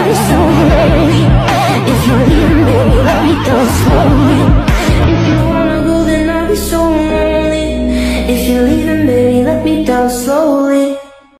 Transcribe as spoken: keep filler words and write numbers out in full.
be so late. If you're leaving, baby, let me go slowly. If you wanna go, then I'll be so lonely. If you're leaving, baby, let me down slowly.